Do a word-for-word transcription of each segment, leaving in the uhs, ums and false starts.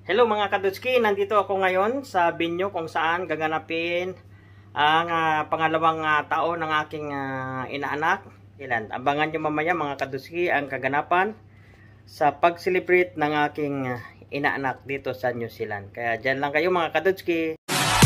Hello mga Kadutski, nandito ako ngayon sa venue kung saan gaganapin ang uh, pangalawang uh, taon ng aking uh, inaanak. Ilan? Abangan nyo mamaya mga Kadutski ang kaganapan sa pag-celebrate ng aking uh, inaanak dito sa New Zealand. Kaya dyan lang kayo mga Kadutski.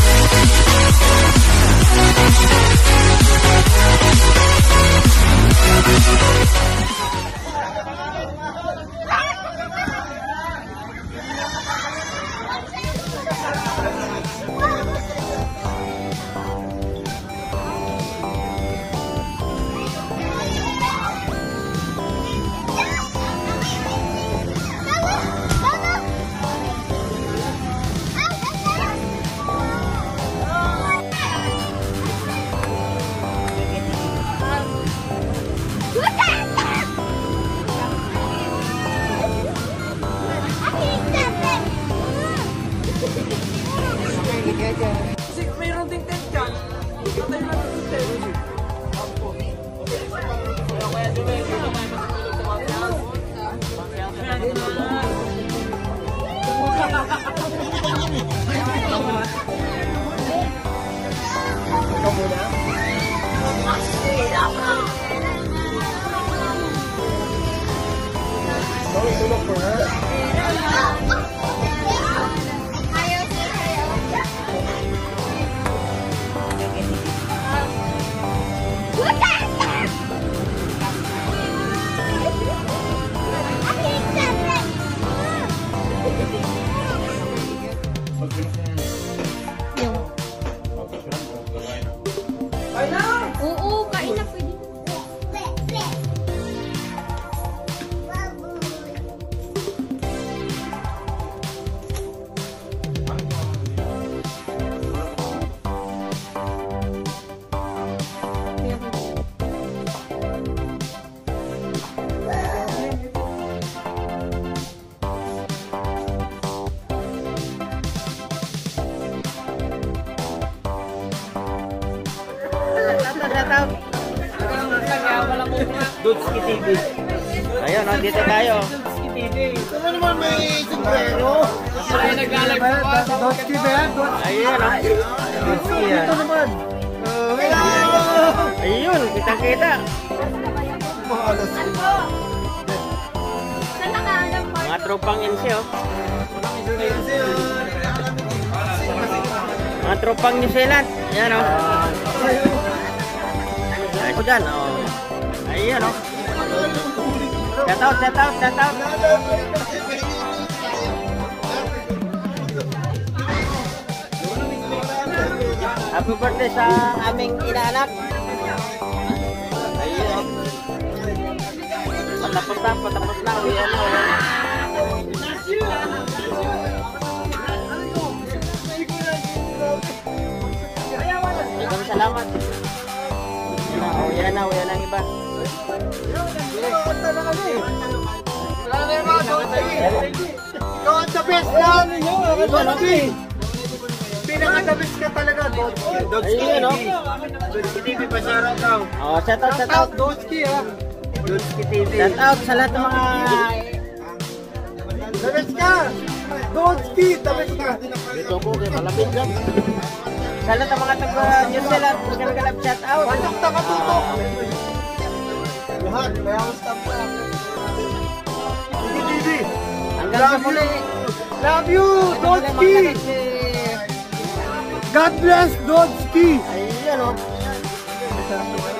Kasi mayroon ding tent dyan. Ikaw tayo lang ng tent. Kaya Jume, dito tayo matutulog sa mga tent. Ikaw muna? Don't look for her. Oo, kain na pwede. Dutski T V. Ayun, no, dito tayo. Dutski T V. Ano naman may sombrero? Ay, naglalag pa. Dutski ba yan? Ayun, no. Dutski yan. Ito naman. Ayun, kitang-kita. Mga tropang N C, oh. Mga tropang New Zealand. Yan, oh. Ay, ko dyan, oh. Ayun, oh. Shout out, shout out, shout out. Happy birthday sa aming inaanak. Ayun, oh. Patapos na, patapos na. Uyan na, uyan na. Maraming salamat. Uyan na, uyan na ang iba. Ikaw ang the best lang! Dutski! Pinaka-the best ka talaga, Dutski. Dutski Ayun, no? Dutski T V pa shoutout daw. Oh, shout out, shout out. Dutski ha! Dutski T V. Shout out sa lahat ng mga The best ka! Dutski! The best ka! dito po, kay malapit dyan. Sa lahat ng mga taga New Zealand, magkalagalap shout out. Patok na katutok! Lahat, kaya ang staff na. Dutski T V! Hanggang sa muli. Love you, Dutski! God bless Dutski! Ayun, oh.